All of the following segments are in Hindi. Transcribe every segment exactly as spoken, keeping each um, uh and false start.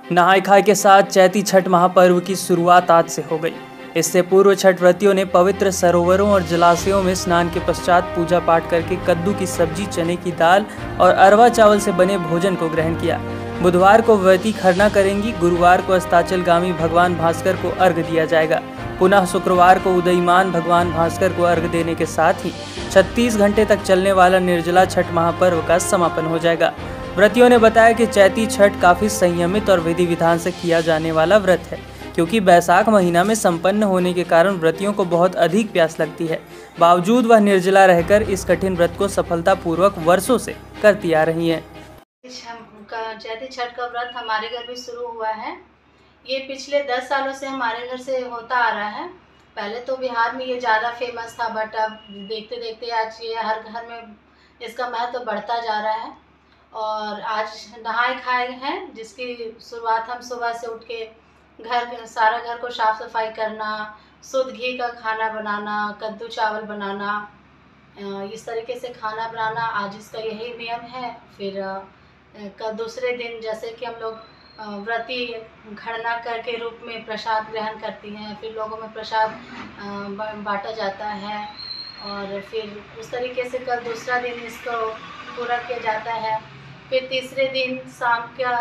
नहाय खाए के साथ चैती छठ महापर्व की शुरुआत आज से हो गई। इससे पूर्व छठ व्रतियों ने पवित्र सरोवरों और जलाशयों में स्नान के पश्चात पूजा पाठ करके कद्दू की सब्जी, चने की दाल और अरवा चावल से बने भोजन को ग्रहण किया। बुधवार को व्रती खरना करेंगी। गुरुवार को अस्ताचलगामी भगवान भास्कर को अर्घ्य दिया जाएगा। पुनः शुक्रवार को उदयीमान भगवान भास्कर को अर्घ्य देने के साथ ही छत्तीस घंटे तक चलने वाला निर्जला छठ महापर्व का समापन हो जाएगा। व्रतियों ने बताया कि चैती छठ काफी संयमित और विधि विधान से किया जाने वाला व्रत है, क्योंकि बैसाख महीना में संपन्न होने के कारण व्रतियों को बहुत अधिक प्यास लगती है। बावजूद वह निर्जला रहकर इस कठिन व्रत को सफलतापूर्वक वर्षों से करती आ रही हैं। चैती छठ का व्रत हमारे घर भी शुरू हुआ है। ये पिछले दस सालों से हमारे घर से होता आ रहा है। पहले तो बिहार में ये ज़्यादा फेमस था, बट अब देखते देखते आज ये हर घर में इसका महत्व बढ़ता जा रहा है। और आज नहाए खाए हैं, जिसकी शुरुआत हम सुबह से उठ के घर सारा घर को साफ़ सफाई करना, शुद्ध घी का खाना बनाना, कद्दू चावल बनाना, इस तरीके से खाना बनाना आज इसका यही नियम है। फिर कल दूसरे दिन जैसे कि हम लोग व्रती खरना करके रूप में प्रसाद ग्रहण करती हैं, फिर लोगों में प्रसाद बांटा जाता है। और फिर उस तरीके से कल दूसरा दिन इसको पूरा किया जाता है। फिर तीसरे दिन शाम का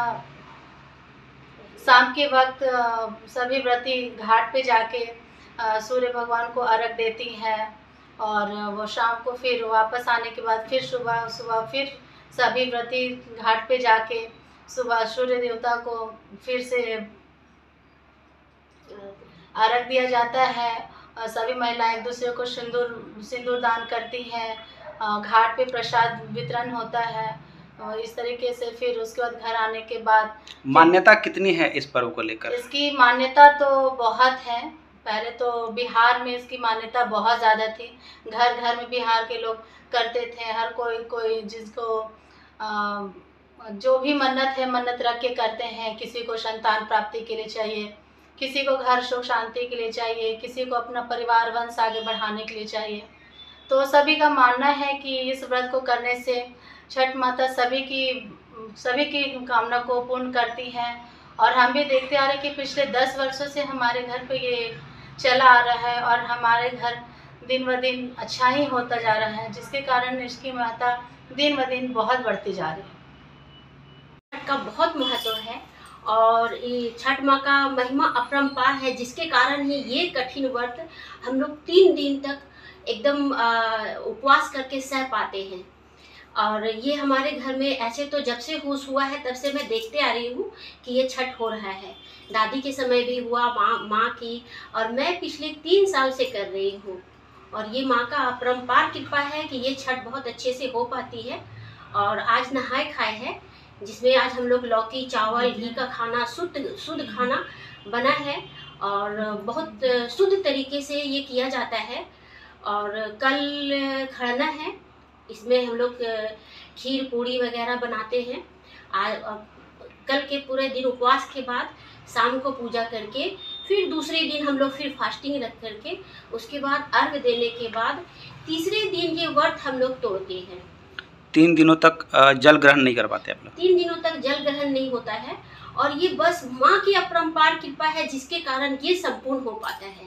शाम के वक्त सभी व्रती घाट पे जाके सूर्य भगवान को अर्घ्य देती हैं। और वो शाम को फिर वापस आने के बाद फिर सुबह सुबह फिर सभी व्रती घाट पे जाके सुबह सूर्य देवता को फिर से अर्घ्य दिया जाता है। और सभी महिलाएं एक दूसरे को सिंदूर सिंदूर दान करती हैं। घाट पे प्रसाद वितरण होता है। और इस तरीके से फिर उसके बाद घर आने के बाद मान्यता कितनी है इस पर्व को लेकर? इसकी मान्यता तो बहुत है। पहले तो बिहार में इसकी मान्यता बहुत ज़्यादा थी। घर घर में बिहार के लोग करते थे। हर कोई कोई जिसको आ, जो भी मन्नत है मन्नत रख के करते हैं। किसी को संतान प्राप्ति के लिए चाहिए, किसी को घर सुख शांति के लिए चाहिए, किसी को अपना परिवार वंश आगे बढ़ाने के लिए चाहिए। तो सभी का मानना है कि इस व्रत को करने से छठ माता सभी की सभी की कामना को पूर्ण करती हैं। और हम भी देखते आ रहे हैं कि पिछले दस वर्षों से हमारे घर पे ये चला आ रहा है और हमारे घर दिन ब दिन अच्छा ही होता जा रहा है, जिसके कारण इसकी महत्ता दिन ब दिन बहुत बढ़ती जा रही है। छठ का बहुत महत्व है और ये छठ माँ का महिमा अपरंपार है, जिसके कारण ही ये कठिन व्रत हम लोग तीन दिन तक एकदम उपवास करके सह पाते हैं। और ये हमारे घर में ऐसे तो जब से होश हुआ है तब से मैं देखते आ रही हूँ कि ये छठ हो रहा है। दादी के समय भी हुआ, माँ माँ की, और मैं पिछले तीन साल से कर रही हूँ। और ये माँ का अपरंपार कृपा है कि ये छठ बहुत अच्छे से हो पाती है। और आज नहाए खाए है, जिसमें आज हम लोग लौकी, चावल, घी का खाना, शुद्ध शुद्ध खाना बना है और बहुत शुद्ध तरीके से ये किया जाता है। और कल खरना है, इसमें हम लोग खीर पूड़ी वगैरह बनाते हैं। आज कल के पूरे दिन उपवास के बाद शाम को पूजा करके फिर दूसरे दिन हम लोग फिर फास्टिंग रख करके उसके बाद अर्घ देने के बाद तीसरे दिन ये व्रत हम लोग तोड़ते हैं। तीन दिनों तक जल ग्रहण नहीं कर पाते आप लोग? तीन दिनों तक जल ग्रहण नहीं होता है और ये बस माँ की अपरंपार कृपा है, जिसके कारण ये संपूर्ण हो पाता है।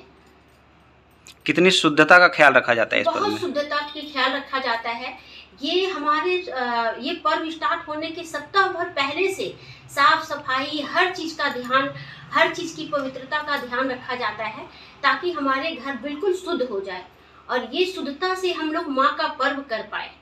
कितनी शुद्धता का ख्याल रखा जाता है इस पर्व में? बहुत शुद्धता का ख्याल रखा जाता है। ये हमारे ये पर्व स्टार्ट होने के सप्ताह भर पहले से साफ सफाई, हर चीज़ का ध्यान, हर चीज़ की पवित्रता का ध्यान रखा जाता है, ताकि हमारे घर बिल्कुल शुद्ध हो जाए और ये शुद्धता से हम लोग माँ का पर्व कर पाए।